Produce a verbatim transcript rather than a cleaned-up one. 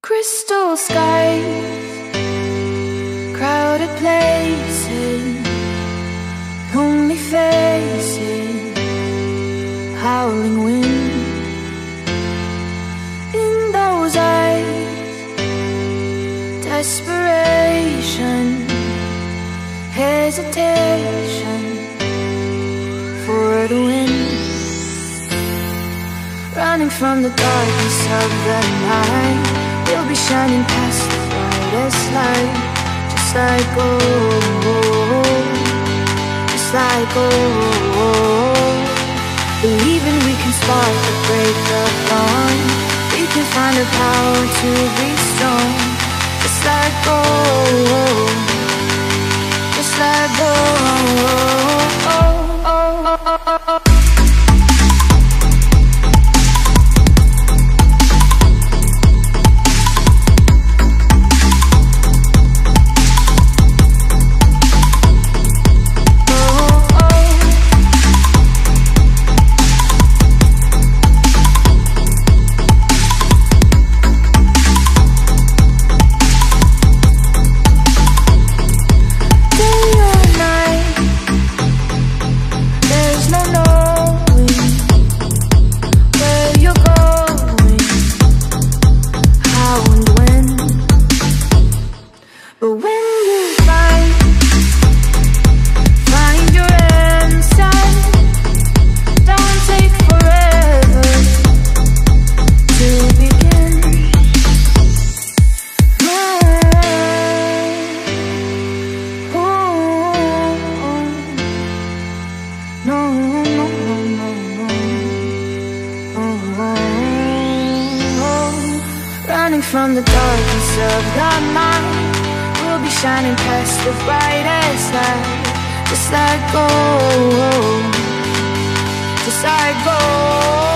Crystal skies, crowded places, lonely faces, howling wind. In those eyes, desperation, hesitation for the wind. Running from the darkness of the night, we'll be shining past the brightest light. Just like gold, just like gold. Believing we can spark the break of dawn. We can find the power to be strong. Just like gold, just like gold. But when you find, find your answer, don't take forever to begin. No, no, no, no, no. Running from the darkness of the mind, be shining past the brightest light. Just like gold, just like gold.